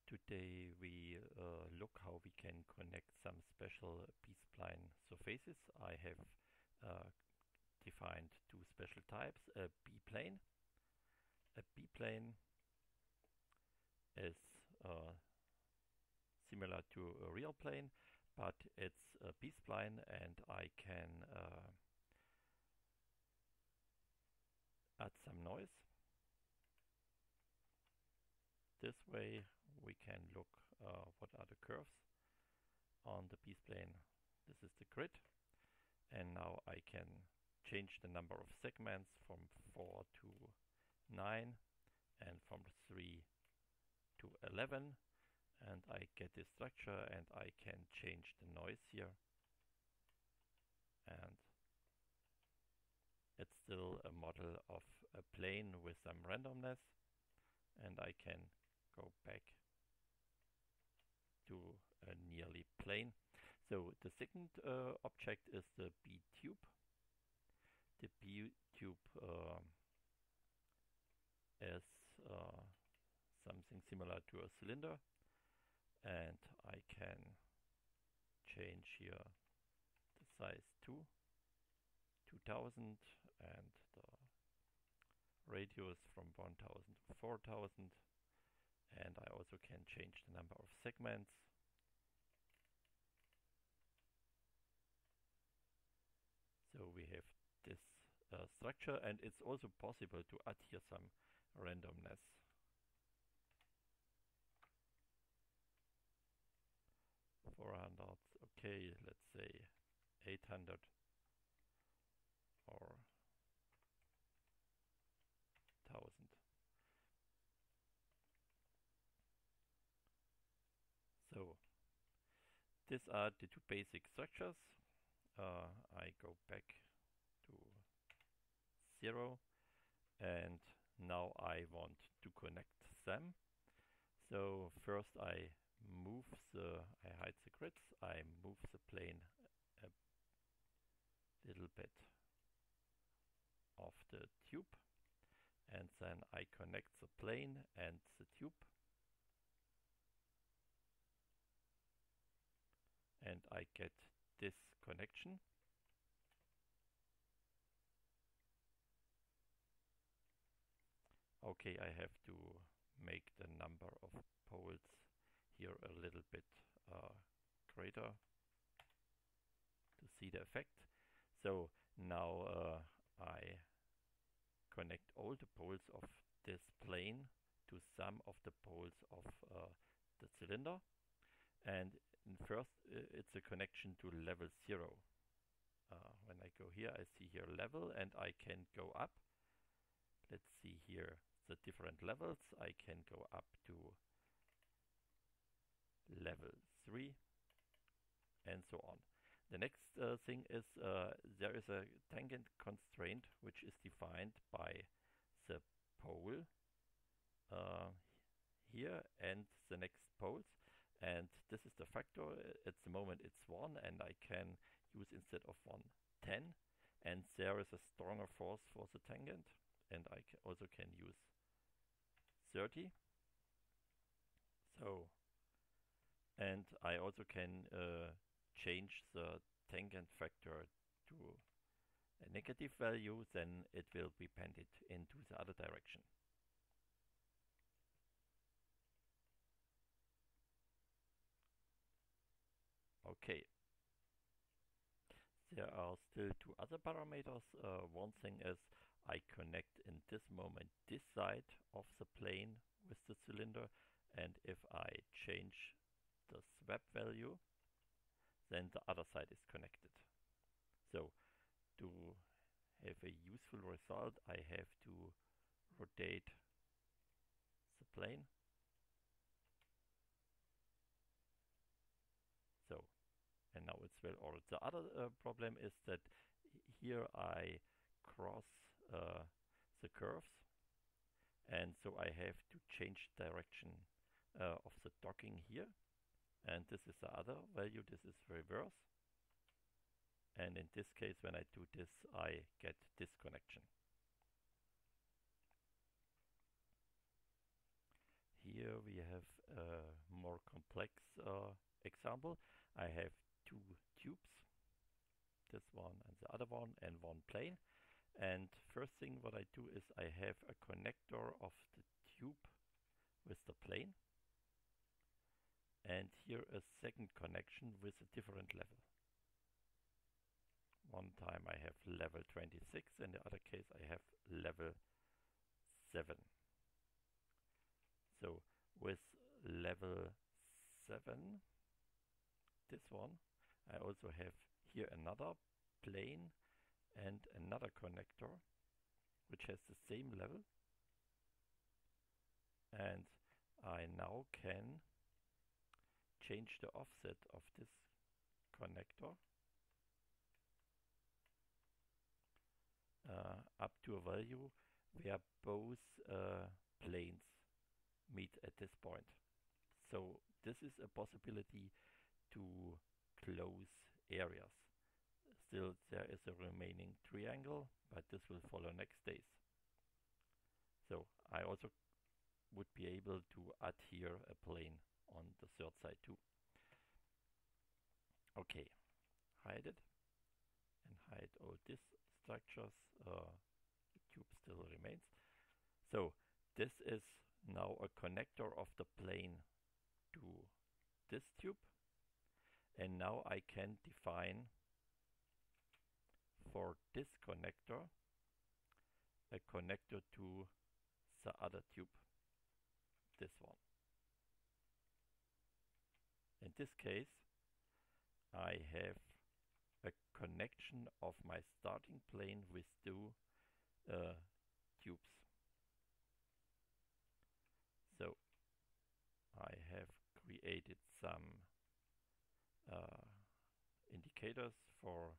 Today we look how we can connect some special B-spline surfaces. I have defined two special types, a B-plane. A B-plane is similar to a real plane, but it's a B-spline, and I can add some noise. This way we can look what are the curves on the B-spline. This is the grid, and now I can change the number of segments from 4 to 9 and from 3 to 11, and I get this structure, and I can change the noise here, and it's still a model of a plane with some randomness, and I can go back to a nearly plane. So the second object is the B-tube. The B-tube is something similar to a cylinder, and I can change here the size to 2000 and the radius from 1000 to 4000, and I also can change the number of segments. So we have this structure, and it's also possible to add here some randomness. Okay, let's say 800 or 1000. So these are the two basic structures. I go back to 0, and now I want to connect them. So first I hide the grids, I move the plane a little bit off the tube, and then I connect the plane and the tube, and I get this connection. Okay, I have to make the number of poles here a little bit greater to see the effect. So now I connect all the poles of this plane to some of the poles of the cylinder, and first it's a connection to level 0. When I go here, I see here level, and I can go up. Let's see here the different levels. I can go up to level 3 and so on. The next thing is there is a tangent constraint which is defined by the pole here and the next poles, and this is the factor. At the moment it's 1, and I can use instead of 1 10, and there is a stronger force for the tangent, and I also can use 30. So, and I also can change the tangent factor to a negative value, then it will be bended into the other direction. Okay. There are still two other parameters. One thing is I connect in this moment this side of the plane with the cylinder, and if I change the swap value, then the other side is connected. So to have a useful result, I have to rotate the plane. So, and now it's well ordered. The other problem is that here I cross the curves, and so I have to change direction of the docking here, and this is the other value. This is reverse, and in this case, when I do this, I get this connection. here we have a more complex example. I have two tubes, this one and the other one, and one plane. And first thing what I do is I have a connector of the tube with the plane, and here a second connection with a different level. One time I have level 26, in the other case I have level 7. So with level 7, this one, I also have here another plane and another connector which has the same level, and I now can change the offset of this connector up to a value where both planes meet at this point. So this is a possibility to close areas. Still there is a remaining triangle, but this will follow next days. So I also would be able to add here a plane on the third side too. Okay, hide it and hide all these structures. The tube still remains. So this is now a connector of the plane to this tube, and now I can define for this connector a connector to the other tube, this one. In this case I have a connection of my starting plane with two tubes. So I have created some indicators for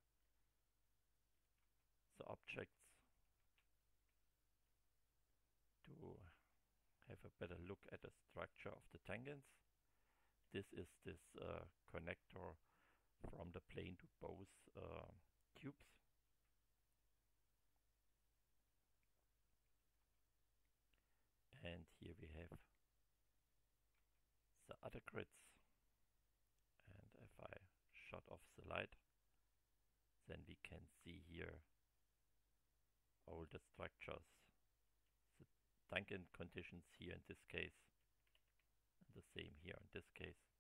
the objects to have a better look at the structure of the tangents. This is this connector from the plane to both tubes. And here we have the other grids, and if I shut off the light, then we can see here all the structures, the tangent conditions here in this case, and the same here in this case.